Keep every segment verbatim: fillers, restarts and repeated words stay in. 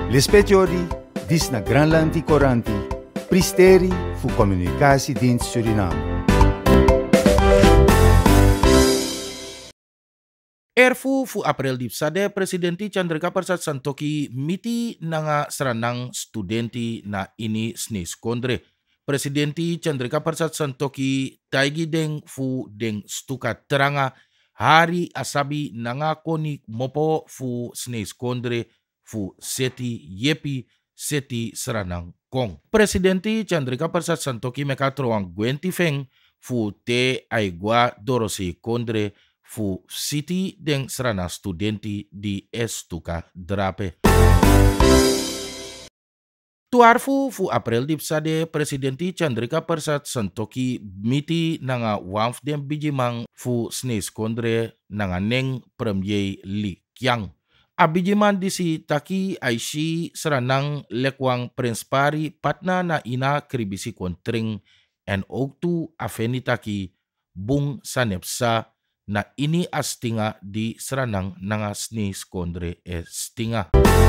L'espetiori, dis na Granlandi Coranti, pristeri fu Communicatiedienst Suriname. Erfu fu April dipsade Presidenti Chandrika Persat Santoki miti nanga seranang studenti na ini snis kondre. Presidenti Chandrika Persat Santoki taigi deng fu deng stuka teranga hari asabi nanga koni mopo fu snis kondre fu seti yepi seti seranang kong. Presidenti Chandrika Persat Santoki mekatroang gwenti feng fu te aigua dorosi kondre fu siti deng serana studenti di Estuka Drape. Tuarfu fu April dipsade Presidenti Chandrika Persat Santoki miti nanga wamf den bijimang fu snes kondre nanga neng Premier Li Qiang. Abijiman disi taki aishi seranang lekwang prenspari patna na ina kribisi kontring en ook tu afenitaki bung sanepsa na ini astinga di seranang nanga snis kondre estinga.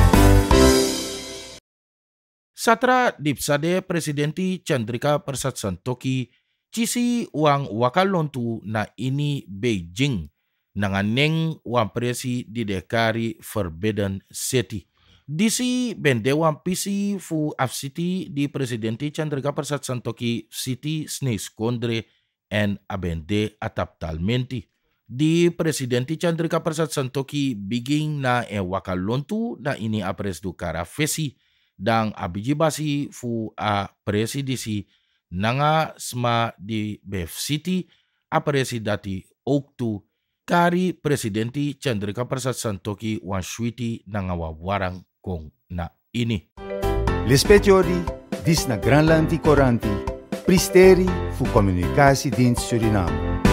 Satra dipsade Presidenti Chandrika Persat Santoki cisi uang wakalontu na ini Beijing nanga neng wan presi di dekari Forbidden City. Disi bendewan pisi fu afsiti di Presidenti Chandrika Persat Santoki City snis kondre en abende ataptalmenti. Di Presidenti Chandrika Persat Santoki biging na e wakalontu na ini apres du kara fesi dang abijibasi fu a presidisi nanga sma di Bef City apresi dati oktu kari Presidenti Chandrika Persat Santoki wanswiti nanga wawarang kong na ini. L'espetiori, dis na Granlandi Coranti, pristeri fu Communicatiedienst Suriname.